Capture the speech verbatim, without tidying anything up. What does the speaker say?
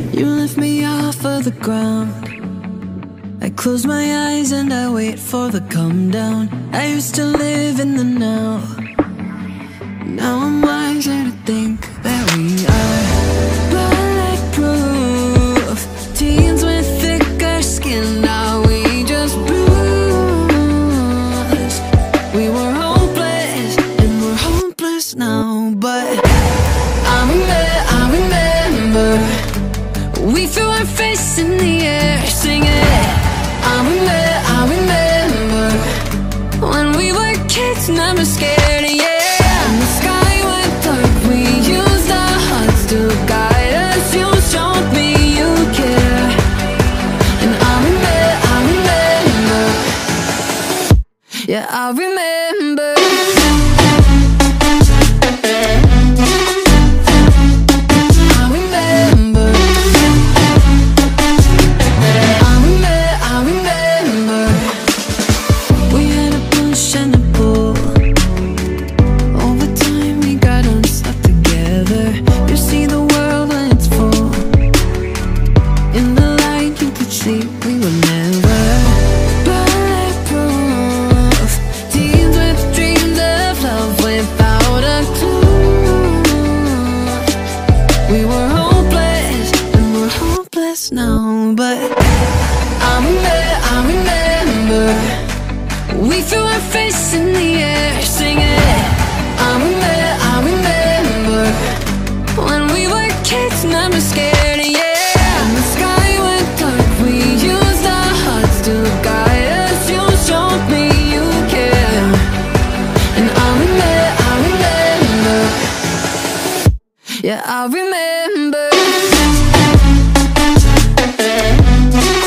You lift me off of the ground. I close my eyes and I wait for the come down. I used to live in the now. Now I'm wiser to think that we are bulletproof. Teens with thicker skin, now we just bruise. We were hopeless and we're hopeless now. But I remember, I remember we threw our fists in the air singing. I remember, I remember when we were kids, never scared, yeah. And the sky went dark, we used our hearts to guide us. You showed me you care. And I remember, I remember, yeah, I remember. Now, but I remember, I remember we threw our fists in the air singing. I remember, I remember when we were kids, never scared, yeah. And the sky went dark, we used our hearts to guide us. You showed me you care. And I remember, I remember, yeah, I remember.